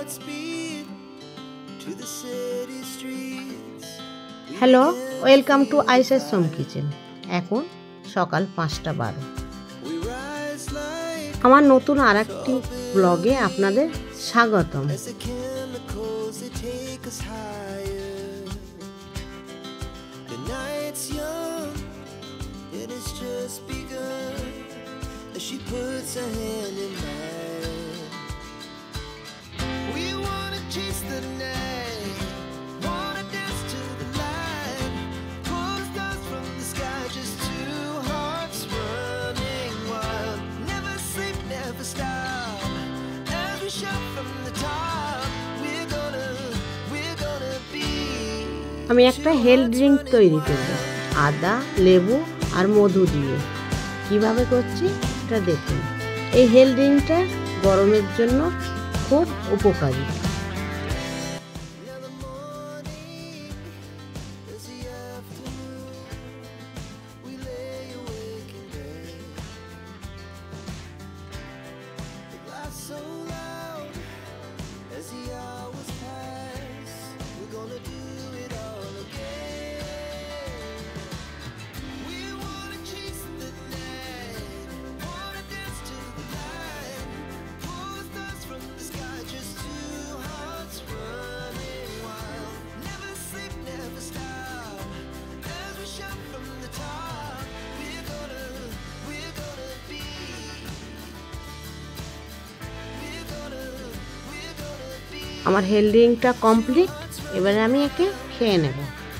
Hello, welcome to আইসাস সোম kitchen. এখন সকাল 5:12। আমার নতুন আর একটি ব্লগে আপনাদের স্বাগতম। She puts her hand in mine. We wanna chase the night, wanna dance to the light, pull the stars from the sky, just two hearts running wild. Never sleep, never stop, as we shout from the top. We're gonna be. আমি একটা health drink তৈরি করব, আদা, লেবু আর মধু দিয়ে। কিভাবে করছি এটা দেখুন। এই হেলথ ড্রিঙ্কটা গরমের জন্য খুব উপকারী। আমার হেলথ ড্রিঙ্কটা কমপ্লিট। এবারে আমি একে খেয়ে নেব।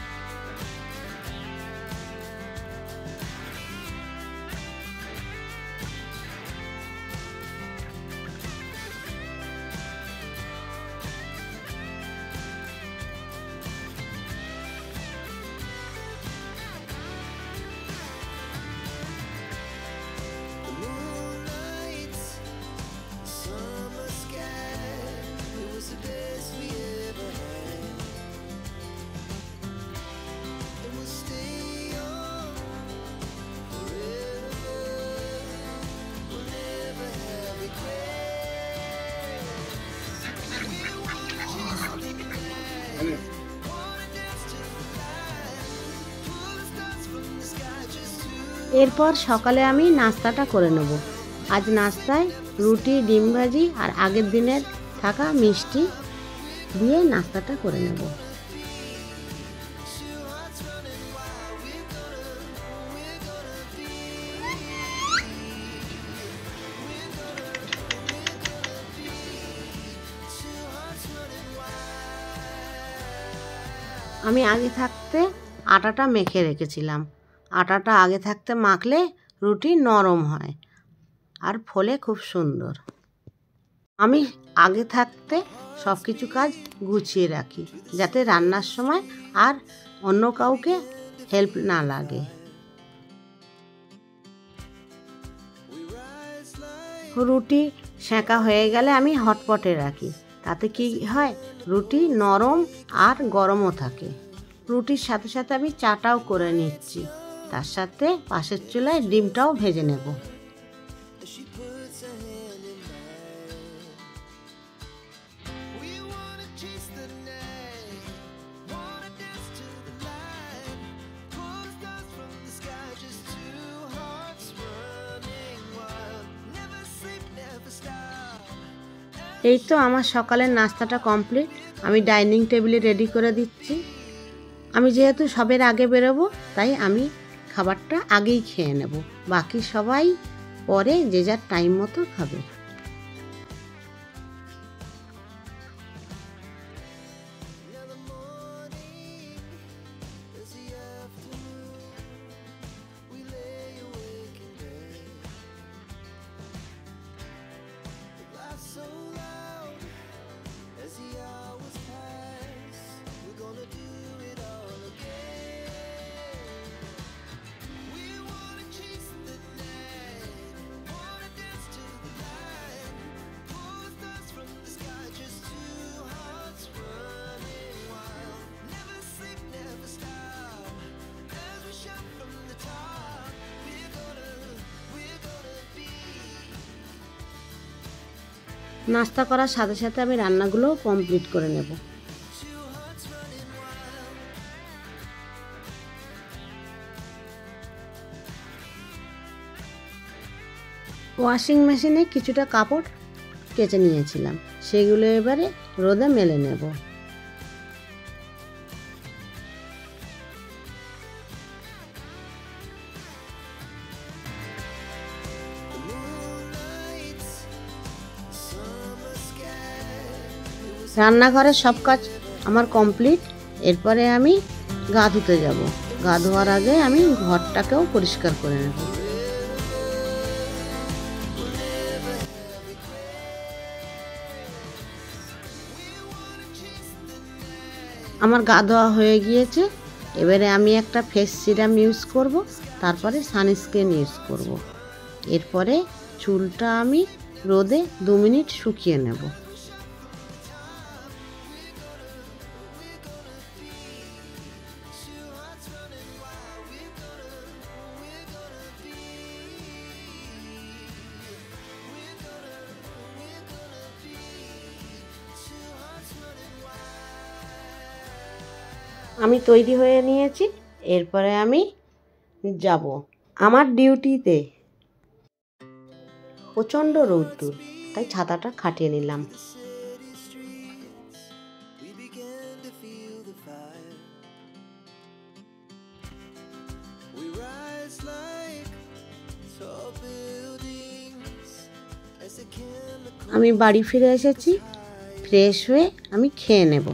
এরপর সকালে আমি নাস্তাটা করে নেব। আজ নাস্তায় রুটি, ডিম ভাজি আর আগের দিনের থাকা মিষ্টি দিয়ে নাস্তাটা করে নেব। আমি আগে থাকতে আটাটা মেখে রেখেছিলাম। আটাটা আগে থাকতে মাখলে রুটি নরম হয় আর ফোলে খুব সুন্দর। আমি আগে থাকতে সব কিছু কাজ গুছিয়ে রাখি, যাতে রান্নার সময় আর অন্য কাউকে হেল্প না লাগে। রুটি সেঁকা হয়ে গেলে আমি হটপটে রাখি। তাতে কি হয়, রুটি নরম আর গরমও থাকে। রুটির সাথে সাথে আমি চাটাও করে নিচ্ছি। তার সাথে পাশের চুলায় ডিমটাও ভেজে নেব। এই তো আমার সকালের নাস্তাটা কমপ্লিট। আমি ডাইনিং টেবিলে রেডি করে দিচ্ছি। আমি যেহেতু সবের আগে বেরোবো, তাই আমি খাবারটা আগেই খেয়ে নেব। বাকি সবাই পরে যে যার টাইম মতো খাবে। নাস্তা করার সাথে সাথে আমি রান্নাগুলো কমপ্লিট করে নেব। ওয়াশিং মেশিনে কিছুটা কাপড় কেচে নিয়েছিলাম, সেগুলো এবারে রোদে মেলে নেব। রান্নাঘরের সব কাজ আমার কমপ্লিট। এরপরে আমি গা ধুতে যাব। গা ধোয়ার আগে আমি ঘরটাকেও পরিষ্কার করে নেব। আমার গা ধোয়া হয়ে গিয়েছে। এবারে আমি একটা ফেস সিরাম ইউজ করব, তারপরে সানস্ক্রিন ইউজ করব। এরপরে চুলটা আমি রোদে 2 মিনিট শুকিয়ে নেব। আমি তৈরি হয়ে নিয়েছি। এরপরে আমি যাব আমার ডিউটিতে। প্রচণ্ড রৌদ্র, তাই ছাতাটা খাটিয়ে নিলাম। আমি বাড়ি ফিরে এসেছি। ফ্রেশ হয়ে আমি খেয়ে নেব।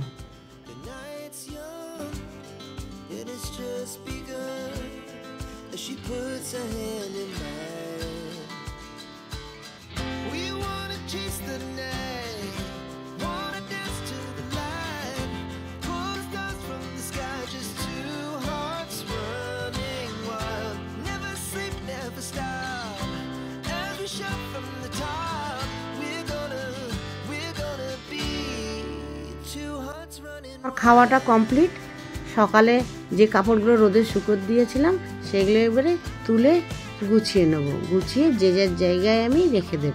আমার খাওয়াটা কমপ্লিট। সকালে যে কাপড়গুলো রোদে শুকোতে দিয়েছিলাম সেগুলো এবারে তুলে গুছিয়ে নেব। গুছিয়ে যে যার জায়গায় আমি রেখে দেব।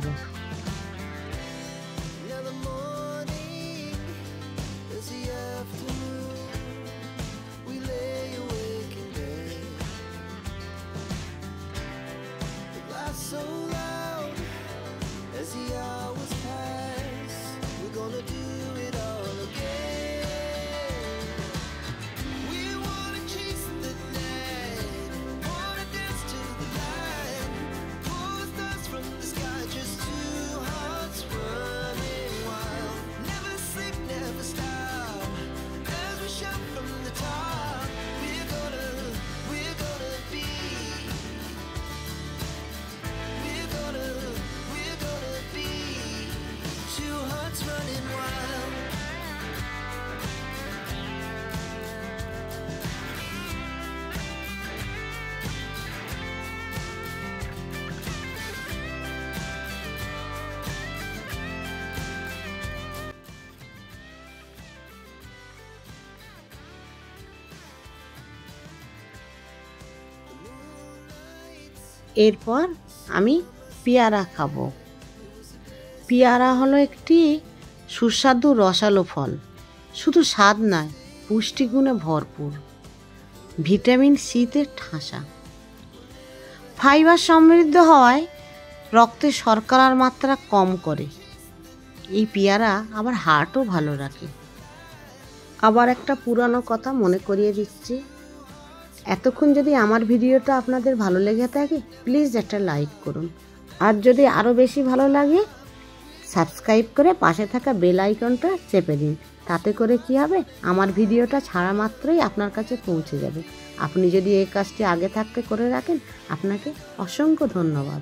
এরপর আমি পেয়ারা খাবো। পেয়ারা হলো একটি সুস্বাদু রসালো ফল। শুধু স্বাদ নয়, পুষ্টিগুণে ভরপুর, ভিটামিন সিতে ঠাসা, ফাইবার সমৃদ্ধ হওয়ায় রক্তে শর্করার মাত্রা কম করে। এই পেয়ারা আবার হার্টও ভালো রাখে। আবার একটা পুরানো কথা মনে করিয়ে দিচ্ছি। এতক্ষণ যদি আমার ভিডিওটা আপনাদের ভালো লেগে থাকে, প্লিজ একটা লাইক করুন। আর যদি আরও বেশি ভালো লাগে, সাবস্ক্রাইব করে পাশে থাকা বেল আইকনটা চেপে দিন। তাতে করে কি হবে, আমার ভিডিওটা ছাড়া মাত্রই আপনার কাছে পৌঁছে যাবে। আপনি যদি এই কাজটি আগে থাকতে করে রাখেন, আপনাকে অসংখ্য ধন্যবাদ।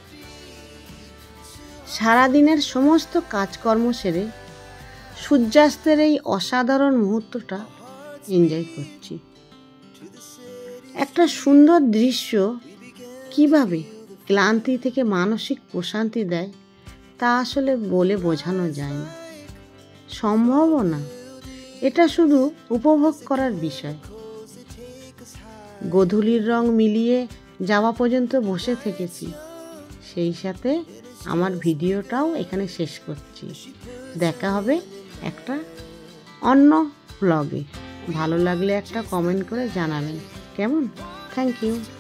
সারাদিনের সমস্ত কাজকর্ম সেরে সূর্যাস্তের এই অসাধারণ মুহূর্তটা এনজয় করছি। একটা সুন্দর দৃশ্য কিভাবে ক্লান্তি থেকে মানসিক প্রশান্তি দেয় তা আসলে বলে বোঝানো যায় না, সম্ভবও না। এটা শুধু উপভোগ করার বিষয়। গোধূলির রং মিলিয়ে যাওয়া পর্যন্ত বসে থেকেছি, সেই সাথে আমার ভিডিওটাও এখানে শেষ করছি। দেখা হবে একটা অন্য ব্লগে। ভালো লাগলে একটা কমেন্ট করে জানাবেন কেমন। Thank you.